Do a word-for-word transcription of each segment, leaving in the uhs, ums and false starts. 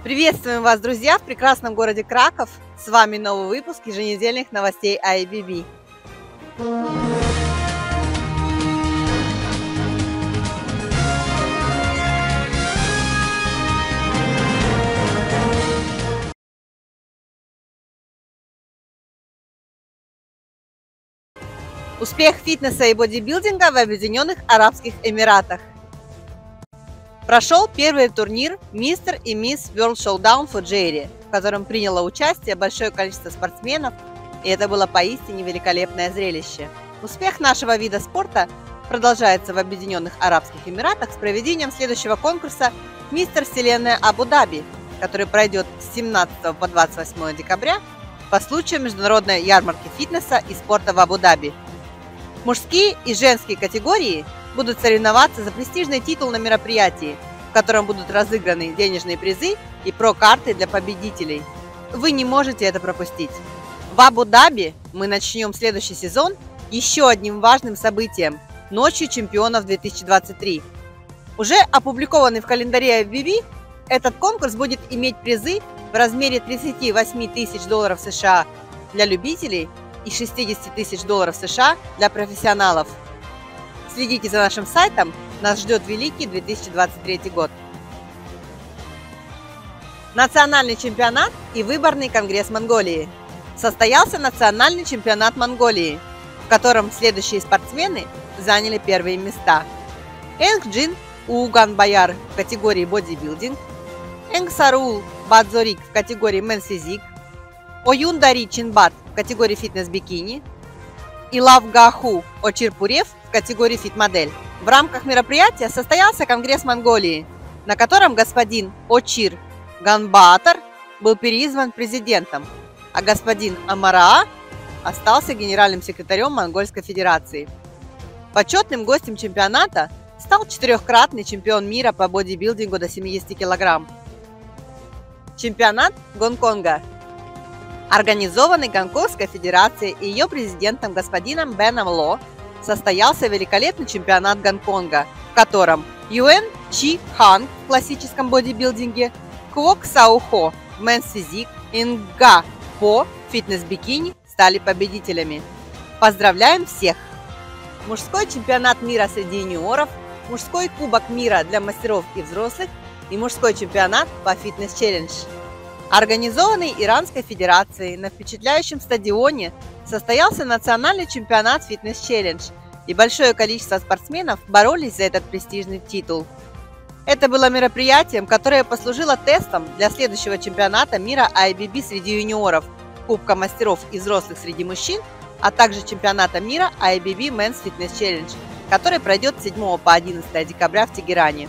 Приветствуем вас, друзья, в прекрасном городе Краков. С вами новый выпуск еженедельных новостей ай би би. Успех фитнеса и бодибилдинга в Объединенных Арабских Эмиратах. Прошел первый турнир «Мистер и Мисс World Showdown Фуджейра», в котором приняло участие большое количество спортсменов, и это было поистине великолепное зрелище. Успех нашего вида спорта продолжается в Объединенных Арабских Эмиратах с проведением следующего конкурса «Мистер Вселенная Абу-Даби», который пройдет с семнадцатого по двадцать восьмое декабря по случаю Международной ярмарки фитнеса и спорта в Абу-Даби. Мужские и женские категории будут соревноваться за престижный титул на мероприятии, в котором будут разыграны денежные призы и про-карты для победителей. Вы не можете это пропустить. В Абу-Даби мы начнем следующий сезон еще одним важным событием – Ночью чемпионов две тысячи двадцать три. Уже опубликованный в календаре ай би би, этот конкурс будет иметь призы в размере тридцати восьми тысяч долларов США для любителей и шестидесяти тысяч долларов США для профессионалов. Следите за нашим сайтом, нас ждет великий две тысячи двадцать третий год. Национальный чемпионат и выборный конгресс Монголии. Состоялся национальный чемпионат Монголии, в котором следующие спортсмены заняли первые места. Энгджин Ууганбаяр в категории бодибилдинг, Энгсарул Бадзорик в категории Men's Physique, Оюндари Чинбат в категории фитнес-бикини и Лавгаху Очирпурев в категории фит-модель. В рамках мероприятия состоялся Конгресс Монголии, на котором господин Очир Ганбаатар был переизбран президентом, а господин Амараа остался генеральным секретарем Монгольской Федерации. Почетным гостем чемпионата стал четырехкратный чемпион мира по бодибилдингу до семидесяти килограмм. Чемпионат Гонконга. Организованный Гонконгской Федерацией и ее президентом господином Беном Ло, состоялся великолепный чемпионат Гонконга, в котором Юэн Чи Хан в классическом бодибилдинге, Квок Сау Хо в Men's Physique и Нга По в фитнес-бикини стали победителями. Поздравляем всех! Мужской чемпионат мира среди юниоров, мужской кубок мира для мастеров и взрослых и мужской чемпионат по фитнес-челлендж. Организованный Иранской Федерацией на впечатляющем стадионе состоялся национальный чемпионат фитнес-челлендж, и большое количество спортсменов боролись за этот престижный титул. Это было мероприятием, которое послужило тестом для следующего чемпионата мира ай би би среди юниоров, Кубка мастеров и взрослых среди мужчин, а также чемпионата мира ай би би Men's Fitness Challenge, который пройдет с седьмого по одиннадцатое декабря в Тегеране.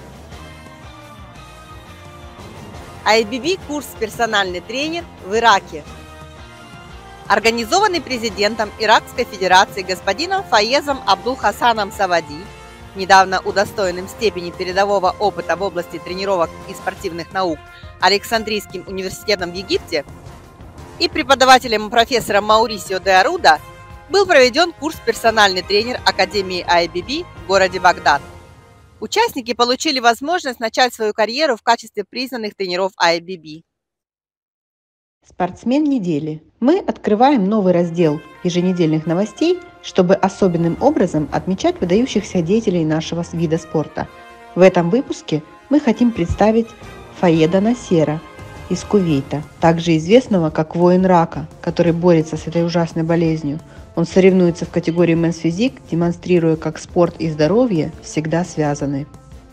ай би би курс «Персональный тренер» в Ираке. Организованный президентом Иракской Федерации господином Фаезом Абдул-Хасаном Савади, недавно удостоенным степени передового опыта в области тренировок и спортивных наук Александрийским университетом в Египте, и преподавателем профессором Маурисио де Аруда был проведен курс «Персональный тренер» Академии ай би би в городе Багдад. Участники получили возможность начать свою карьеру в качестве признанных тренеров ай би би. Спортсмен недели. Мы открываем новый раздел еженедельных новостей, чтобы особенным образом отмечать выдающихся деятелей нашего вида спорта. В этом выпуске мы хотим представить Фаеда Насера из Кувейта, также известного как воин рака, который борется с этой ужасной болезнью. Он соревнуется в категории Men's Physique, демонстрируя, как спорт и здоровье всегда связаны.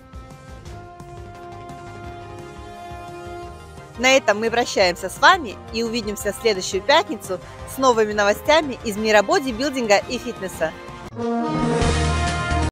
На этом мы прощаемся с вами и увидимся в следующую пятницу с новыми новостями из мира бодибилдинга и фитнеса.